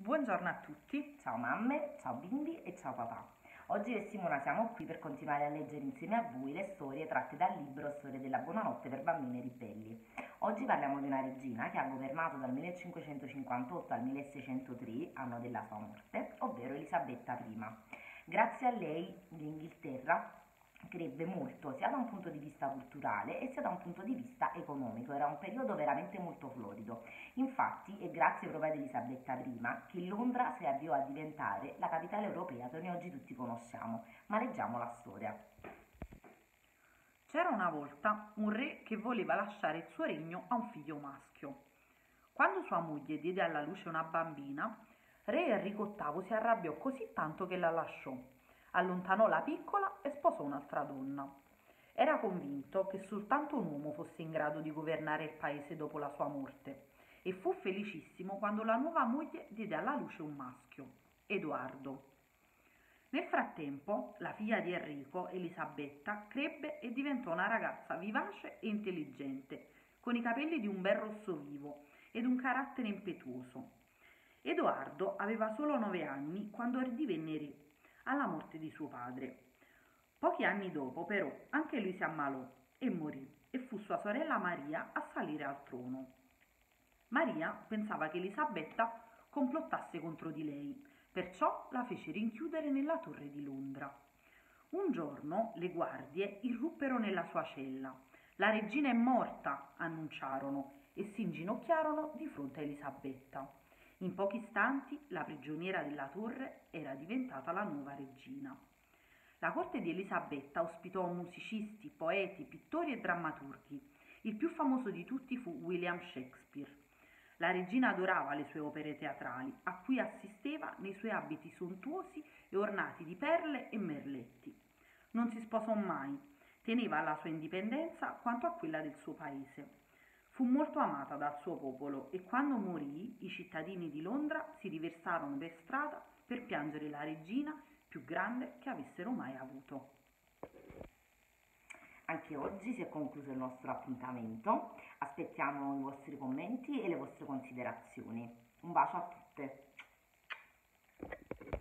Buongiorno a tutti, ciao mamme, ciao bimbi e ciao papà. Oggi io e Simona siamo qui per continuare a leggere insieme a voi le storie tratte dal libro Storie della buonanotte per bambine ribelli. Oggi parliamo di una regina che ha governato dal 1558 al 1603, anno della sua morte, ovvero Elisabetta I. Grazie a lei l'Inghilterra crebbe molto sia da un punto di vista culturale e sia da un punto di vista economico. Era un periodo veramente molto florido. Infatti è grazie proprio ad Elisabetta I che Londra si avviò a diventare la capitale europea che noi oggi tutti conosciamo. Ma leggiamo la storia. C'era una volta un re che voleva lasciare il suo regno a un figlio maschio. Quando sua moglie diede alla luce una bambina, re Enrico VIII si arrabbiò così tanto che la lasciò, allontanò la piccola e sposò un'altra donna. Era convinto che soltanto un uomo fosse in grado di governare il paese dopo la sua morte e fu felicissimo quando la nuova moglie diede alla luce un maschio, Edoardo. Nel frattempo, la figlia di Enrico, Elisabetta, crebbe e diventò una ragazza vivace e intelligente, con i capelli di un bel rosso vivo ed un carattere impetuoso. Edoardo aveva solo 9 anni quando divenne re, alla morte di suo padre. Pochi anni dopo, però, anche lui si ammalò e morì, e fu sua sorella Maria a salire al trono. Maria pensava che Elisabetta complottasse contro di lei, perciò la fece rinchiudere nella torre di Londra. Un giorno le guardie irruppero nella sua cella. La regina è morta, annunciarono, e si inginocchiarono di fronte a Elisabetta. In pochi istanti la prigioniera della torre era diventata la nuova regina. La corte di Elisabetta ospitò musicisti, poeti, pittori e drammaturghi. Il più famoso di tutti fu William Shakespeare. La regina adorava le sue opere teatrali, a cui assisteva nei suoi abiti sontuosi e ornati di perle e merletti. Non si sposò mai, teneva alla sua indipendenza quanto a quella del suo paese. Fu molto amata dal suo popolo e quando morì i cittadini di Londra si riversarono per strada per piangere la regina più grande che avessero mai avuto. Anche oggi si è concluso il nostro appuntamento. Aspettiamo i vostri commenti e le vostre considerazioni. Un bacio a tutte.